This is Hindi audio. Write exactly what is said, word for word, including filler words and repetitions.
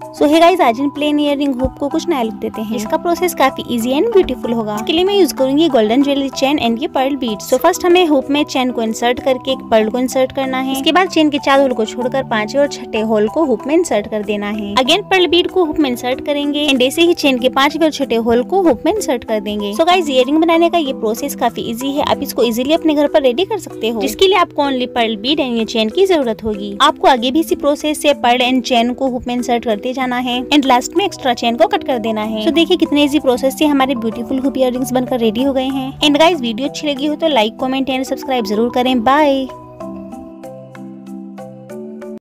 सो हे गाइस, आज इन प्लेन इयररिंग हुक को कुछ नया लुक देते हैं। इसका प्रोसेस काफी इजी एंड ब्यूटीफुल होगा। इसके लिए मैं यूज करूंगी गोल्डन ज्वेलरी चेन एंड ये पर्ल बीड्स। सो फर्स्ट हमें हुक में चेन को इंसर्ट करके एक पर्ल को इंसर्ट करना है। इसके बाद चेन के चार होल को छोड़कर पांचवें और छठे होल को हुक में इंसर्ट कर देना है। अगेन पर्ल बीड को हुक में इंसर्ट करेंगे एंड ऐसे ही चेन के पांचवें और छठे होल को हुक में इंसर्ट कर देंगे। सो गाइस, इयररिंग बनाने का ये प्रोसेस काफी इजी है। आप इसको इजीली अपने घर पर रेडी कर सकते हो, जिसके लिए आपको ओनली पर्ल बीड एंड ये चेन की जरूरत होगी। आपको आगे भी इसी प्रोसेस से पर्ल एंड चेन को हुक में इंसर्ट करते जाना है एंड लास्ट में एक्स्ट्रा चेन को कट कर देना है। तो देखिए कितने इजी प्रोसेस से हमारे ब्यूटीफुल हुक इयररिंग्स बनकर रेडी हो गए हैं। एंड गाइस, वीडियो अच्छी लगी हो तो लाइक, कमेंट एंड सब्सक्राइब जरूर करें। बाय।